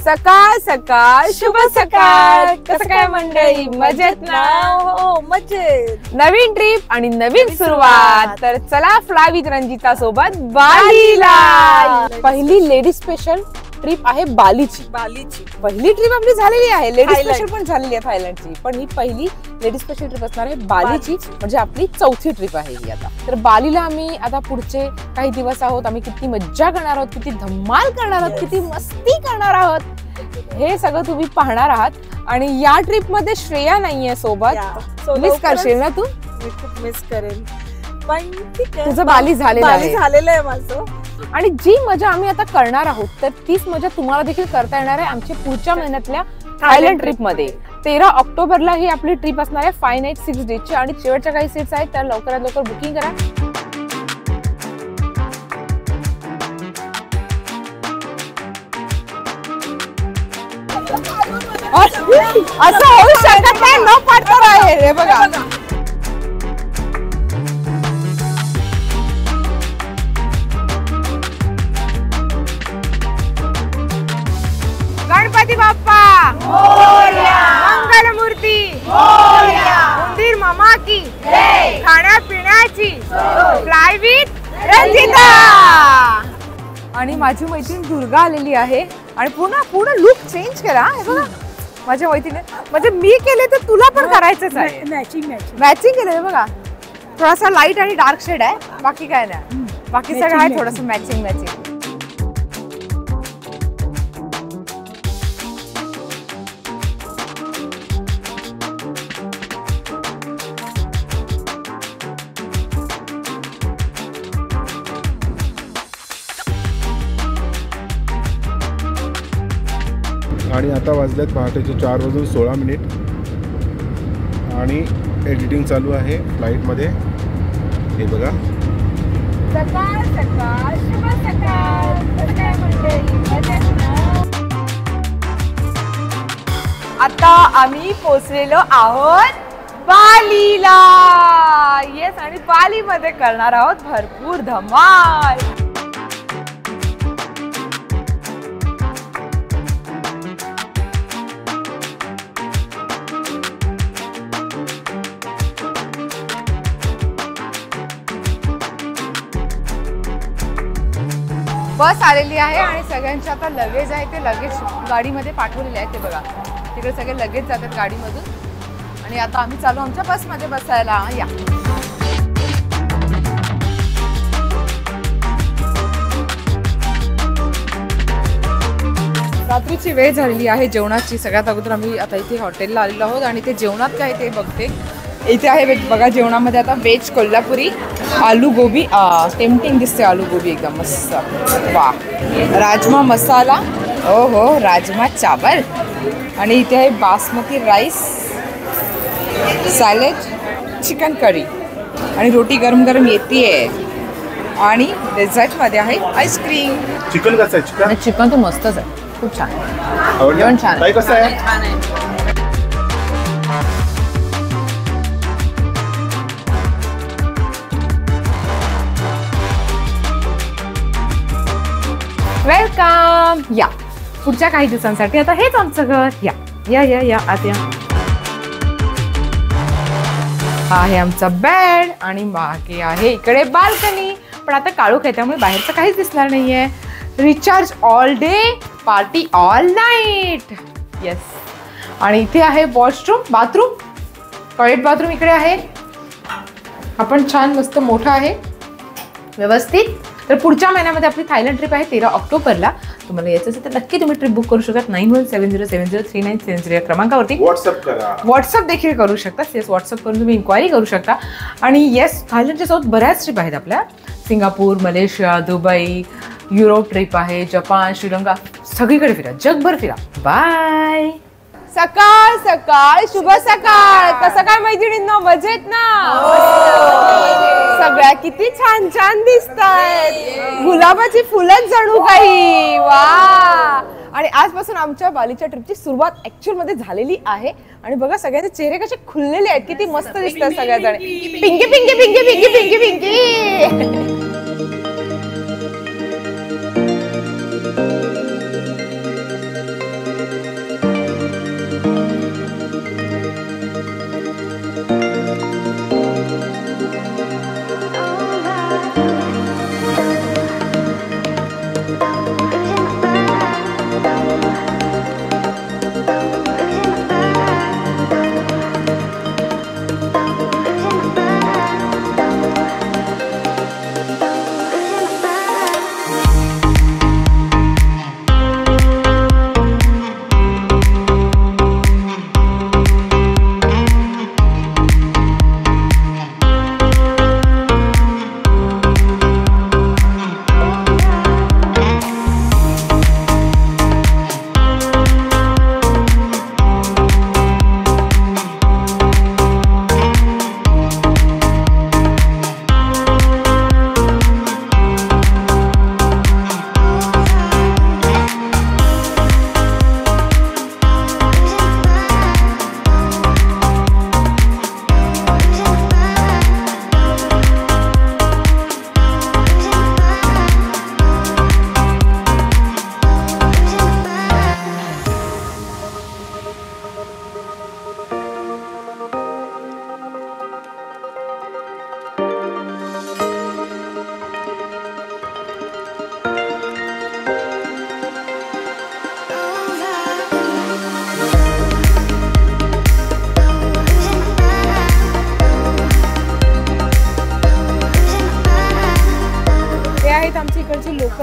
सकाळ सकाळ शुभ सकाळ. कसं काय मंडळी, मजेत ना? हो मजेत. नवीन ट्रिप आणि नवीन सुरुवात. तर चला फ्लाय विथ रंजिता सोबत बालीला. पहिली लेडीज स्पेशल ट्रिप आहे बालीची. पहिली ट्रिप आपली झालेली आहे, लेडीज स्पेशल पण झालेली आहे थायलंडची, पण ही पहिली लेडीज स्पेशल ट्रिप असणार आहे बालीची. म्हणजे आपली चौथी ट्रिप आहे ही आता. तर बालीला आम्ही आता पुढचे काही दिवस आहोत, आम्ही किती मज्जा करणार आहोत, किती धमाल करणार आहोत, किती मस्ती करणार आहोत, हे सगळं तुम्ही पाहणार आहात. आणि या ट्रिप मध्ये श्रेया नाहीये सोबत. मिस करशील ना तू? मी खूप मिस करेन, पण ठीक आहे, तुझं बाली झालेलं आहे माझं. आणि जी मजा आम्ही आता करणार आहोत तर तीच मजा तुम्हाला देखील करता येणार आहे आमच्या पुढच्या महिन्यातल्या थायलंड ट्रिप मध्ये. 13 ऑक्टोबरला ही आपली ट्रिप असणार आहे 5 नाईट 6 डेजची. आणि शेवटच्या काही सीट्स आहेत त्या लवकरात लवकर बुकिंग करा. असं होऊ शकत नाही, न पाठवणार आहे रे बघा. गणपती बाप्पा मोरया, मंगल मूर्ती मोरया, मंदिर मामा की जय, खाण्यापिण्याची फ्लाय विथ रंजिता. आणि माझी मैत्रीण दुर्गा आलेली आहे आणि पूर्ण लुक चेंज करा. हे बघा माझ्या मैत्रीने, म्हणजे मी केले तर तुला पण करायचंच आहे. मॅचिंग केलं बघा. थोडासा लाईट आणि डार्क शेड आहे, बाकी काय नाही, बाकी सगळं आहे थोडस मॅचिंग. आणि आता वाजल्यात पहाटेचे 4:16 आणि एडिटिंग चालू आहे फ्लाईटमध्ये. हे बघा, सकाळ सकाळ शुभ सकाळ. आता आम्ही पोहोचलेलो आहोत बालीला. येस, आणि बाली मध्ये करणार आहोत भरपूर धमाल. बस आलेली आहे आणि सगळ्यांचे आता लगेज आहे ते लगेज गाडीमध्ये पाठवलेले आहे. ते बघा तिकडे सगळे लगेज जातात गाडीमधून. आणि आता आम्ही चालू आमच्या बसमध्ये बसायला. या रात्रीची वेळ झालेली आहे जेवणाची. सगळ्यात अगोदर आम्ही आता इथे हॉटेलला आलेलो आहोत आणि ते जेवणात काय ते बघते. इथे आहे बघा जेवणामध्ये आता व्हेज कोल्हापुरी आलू गोबी. टेम्पटिंग दिसते आलू गोबी एकदम मस्त. वा, राजमा मसाला, ओ हो राजमा चावल. आणि इथे आहे basmati rice, salad, chicken curry आणि रोटी गरम गरम येते. आणि डेझर्टमध्ये आहे आईस्क्रीम. चिकन कसं आहे? चिकन तर मस्तच आहे, खूप छान जेवण. छान कसं आहे? वेलकम. या पुढच्या काही दिवसांसाठी आता हेच आमचं घर. या या या या आत या. हा आहे आमचा बेड आणि बाकी आहे इकडे बाल्कनी. पण आता काळोख आहे त्यामुळे बाहेरचं काहीच दिसणार नाहीये. Recharge all day, party all night. Yes. आणि इथे आहे वॉशरूम, बाथरूम, टॉयलेट बाथरूम इकडे आहे. हा पण छान मस्त मोठा आहे, व्यवस्थित. तर पुढच्या महिन्यामध्ये आपली थायलंड ट्रिप आहे 13 ऑक्टोबरला. तुम्हाला यायचं असेल तर नक्की तुम्ही ट्रिप बुक करू शकता 9170703970 या क्रमांकावरती. व्हॉट्सअप देखील करू शकता. येस, व्हॉट्सअप करून तुम्ही इन्क्वायरी करू शकता. आणि येस, थायलंडच्या सोबत बऱ्याच ट्रिप आहेत आपल्या. Singapore, Malaysia, Dubai, Europe trip आहे, जपान, श्रीलंका, सगळीकडे फिरा, जगभर फिरा. बाय. सकाळ सकाळ शुभ सकाळ. कसं काय मैत्रिणींनो, मजेत ना? सगळ्या किती छान छान दिसतायत, गुलाबाची फुलंच जणू काही. वा. आणि आजपासून आमच्या बालीच्या ट्रिपची सुरुवात ऍक्च्युअल मध्ये झालेली आहे. आणि बघा सगळ्यांचे चेहरे कसे खुललेले आहेत, किती मस्त दिसतात सगळ्याजण. पिंकी पिंकी पिंकी पिंकी पिंकी पिंकी.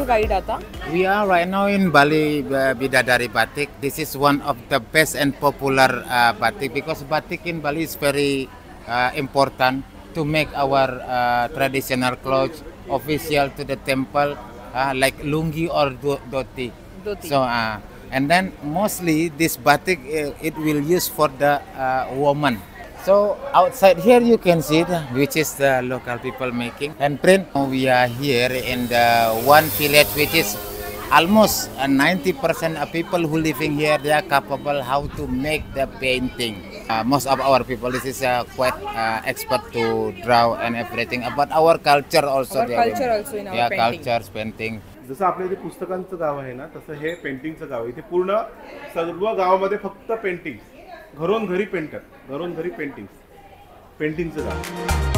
गाईड आता. We are right now in Bali Bidadari Batik. This is one of the best and popular batik because batik in Bali is very important to make our traditional clothes official to the temple, like lungi or dhoti. So and then mostly this batik it will use for the woman. So outside here you can see which is the local people making and print. We are here in the one village which is almost 90% of people who living here they are capable how to make the painting. Most of our people this is quite expert to draw and everything about our culture also. Our culture also in our painting. Cultures painting. जसं आपल्या इथे पुस्तकांचं गाव आहे ना तसं हे पेंटिंगचं गाव आहे. इथे पूर्ण सर्व गावामध्ये फक्त पेंटिंग, घरून घरी पेंटर, घरून घरी पेंटिंग, पेंटिंगचं गाव.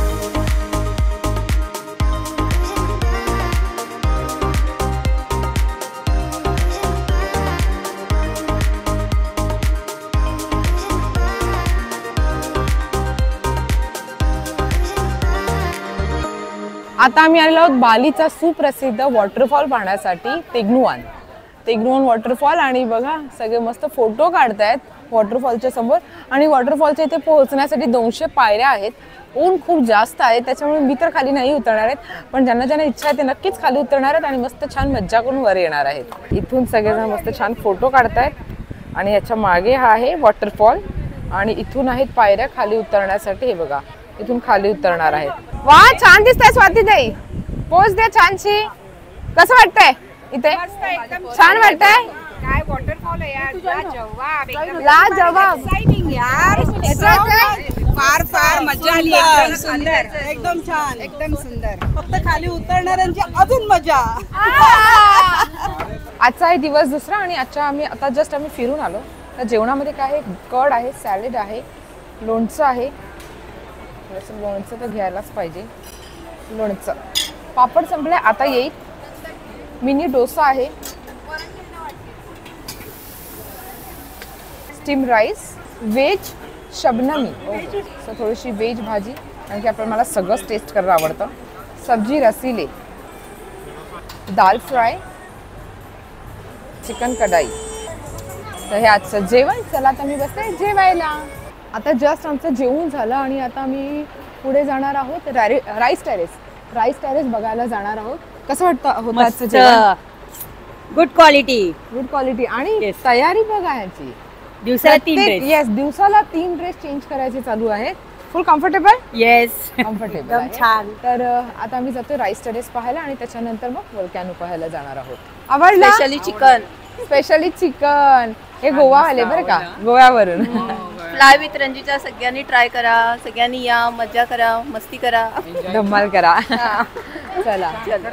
आता आम्ही आलेलो आहोत बालीचा सुप्रसिद्ध वॉटरफॉल पाहण्यासाठी तेग्नुआन वॉटरफॉल. आणि बघा सगळे मस्त फोटो काढतायत वॉटरफॉलच्या समोर. आणि वॉटरफॉलच्या इथे पोहोचण्यासाठी 200 पायऱ्या आहेत. ऊन खूप जास्त आहे त्याच्यामुळे मी तर खाली नाही उतरणार आहेत, पण ज्यांना ज्यांना इच्छा आहे ते नक्कीच खाली उतरणार आहेत आणि मस्त छान मज्जा करून वर येणार आहेत. इथून सगळेजण मस्त छान फोटो काढतायत आणि याच्या मागे हा आहे वॉटरफॉल आणि इथून आहेत पायऱ्या खाली उतरण्यासाठी. हे बघा इथून खाली उतरणार आहेत. वा छान दिसतंय स्वातीताई, पोच द्या छानशी. कसं वाटतंय इथे? छान वाटतंय. काय वॉटरफॉल आहे यार, लाजवाब एक्साइटिंग यार. फार फार मजा आली. एकदम सुंदर, एकदम छान, एकदम सुंदर. फक्त खाली उतरणाऱ्यांची अजून मजा. आजचा आहे दिवस दुसरा आणि आम्ही फिरून आलो. तर जेवणामध्ये काय आहे, कड आहे, सॅलेड आहे, लोणचं आहे. लोणचं तर घ्यायलाच पाहिजे. लोणचं, पापड संपले आता येईल. मिनी डोसा आहे, स्टीम राईस, व्हेज शबनमी, थोडीशी व्हेज भाजी, कारण की आपल्याला मला सगळंच टेस्ट करायला आवडतं. सब्जी रसीले, दाल फ्राय, चिकन कढाई. तर हे आजचं जेवण. चला आता मी बसते जेवायला. आता जस्ट आमचं जेवण झालं आणि आता आम्ही पुढे जाणार आहोत राईस टेरेस बघायला जाणार आहोत. कसं वाटतं होतं आजचं जेवण? गुड क्वालिटी आणि तयारी बघा ह्याची. दिवसाला 3 ड्रेस. येस, दिवसाला 3 ड्रेस चेंज करायचे चालू आहेत. फुल कम्फर्टेबल. येस, कम्फर्टेबल छान. तर आता आम्ही जातो राईस टेरेस पाहायला आणि त्याच्यानंतर मग वोल्कॅनो पाहायला जाणार आहोत. आवडला? Specially chicken. हे गोवा आले बरं का, गोव्यावरून. फ्लाय विथ रंजीचा सगळ्यांनी ट्राय करा, सगळ्यांनी या, मजा करा, मस्ती करा, धम्माल करा. चला,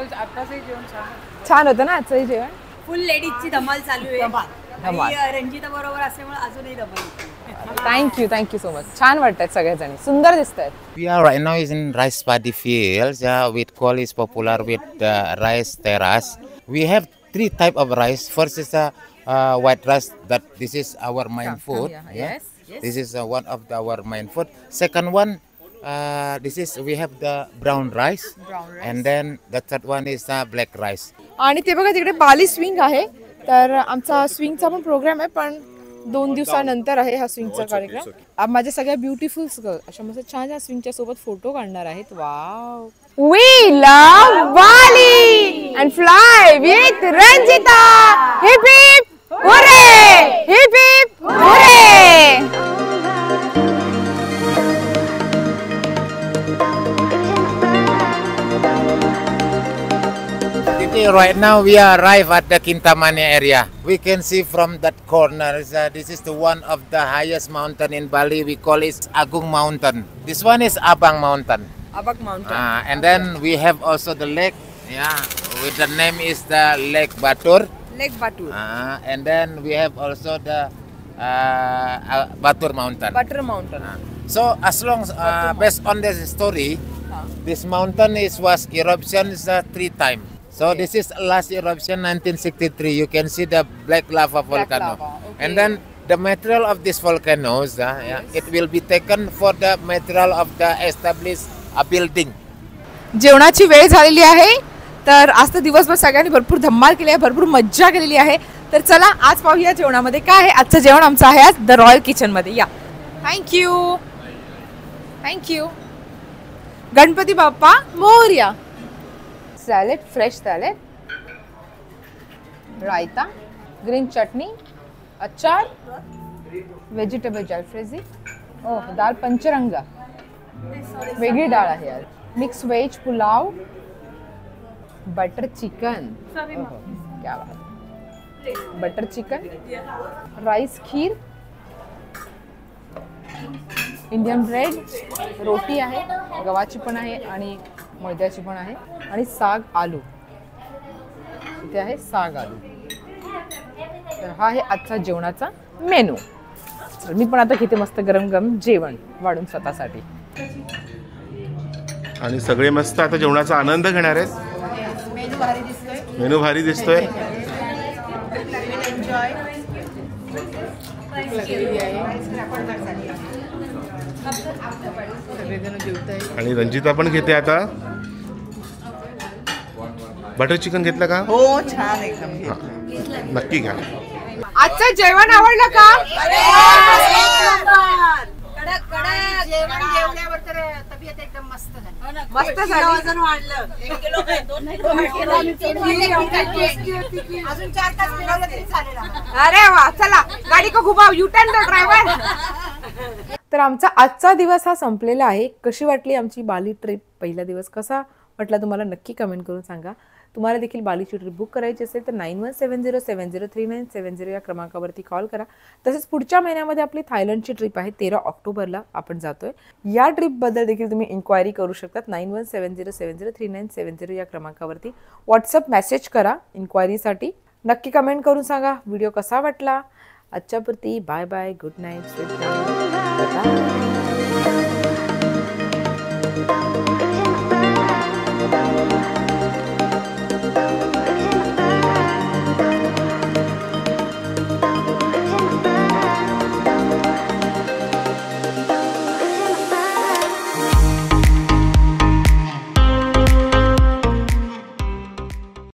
छान होतं ना आजचं जेवण. फुल लेडीजची धमाल चालू आहे. धमाल. रंजिता बरोबर असल्यामुळे अजूनही धमाल. Thank you so much. छान वाटतात सगळेजण, सुंदर दिसत आहेत. We are right now is in rice paddy fields. With call is popular with rice terrace. We have 3 type of rice. First is white rice. This is our main food. Yes. This is one of our main food. Second one, this is we have the brown rice. And then the third one is black rice. आणि ते बघा तिकडे बाली swing आहे. तर आमचा स्विंगचा पण programme आहे, पण 2 दिवसानंतर आहे हा स्विंगचा कार्यक्रम. माझ्या सगळ्या ब्युटिफुल अशा मस्त छान या स्विंगच्या सोबत फोटो काढणार आहेत. Wow. We love Bali and fly with Ranjita. Hip hip hooray! Hip hip hooray! Right now we arrive at the Kintamani area. We can see from that corner, this is the one of the highest mountain in Bali. We call it Agung Mountain. This one is Abang Mountain. Abang Mountain. And then we have also the lake. Yeah, with the name is the Lake Batur. Lake Batur. And then we have also the Batur Mountain. Batur Mountain. So as long based on this story, this mountain was eruptions 3 times. So this is last eruption 1963. You can see the black lava volcano. Okay. And then the material of these volcanoes, it will be taken for the material of the established building. जेवणाची वेळ झालेली आहे. तर आज तर दिवसभर सगळ्यांनी भरपूर धम्माल केली आहे, भरपूर मज्जा केलेली आहे. तर चला आज पाहूया जेवणामध्ये काय आहे. आजचं जेवण आमचं आहे आज द रॉयल किचनमध्ये. या, thank you thank you. Ganpati Bappa Morya. Salad, fresh salad, raita, green chutney, अचार, व्हेजिटेबल जलफ्रेजी, ओह दाल पंचरंगा, वेगळी डाळ आहे आज, mix veg pulao, butter chicken, क्या बात, butter chicken, rice kheer, Indian bread, रोटी आहे, गव्हाची पण आहे आणि मैद्याची पण आहे, आणि साग आलू. इथे आहे साग आलू. तर हा आहे आजचा जेवणाचा मेनू. तर मी पण आता किती मस्त गरम गरम जेवण वाढून स्वतःसाठी. आणि सगळे मस्त आता जेवणाचा आनंद घेणार आहेत. मेनू भारी दिसतोय. आणि रंजिता पण घेते आता. बटर चिकन घेतलं का? हो छान एकदम. नक्की घ्या. आजचं जेवण आवडलं का? मस्त झाली. वजन वाढलं. 1 किलो काय 2 अजून 4-5 मिनिटं तरी चालेल. अरे वा, चला गाडी को घुमाव, यू टर्न द ड्रायव्हर. तर आमचा आजचा दिवस हा संपलेला आहे. कशी वाटली आमची बाली ट्रिप? पहिला दिवस कसा वाटला तुम्हाला नक्की कमेंट करून सांगा. तुम्हाला देखील बालीची ट्रिप बुक करायची असेल तर 9170703970 या क्रमांकावरती कॉल करा. तसेच पुढच्या महिन्यामध्ये आपली थायलंडची ट्रिप आहे, 13 ऑक्टोबरला आपण जातोय. या ट्रिपबद्दल देखील तुम्ही इन्क्वायरी करू शकतात. 9170703970 या क्रमांकावरती व्हॉट्सअप मेसेज करा इन्क्वायरीसाठी. नक्की कमेंट करून सांगा व्हिडिओ कसा वाटला. आजच्यापुरती bye bye, good night, sweet dreams.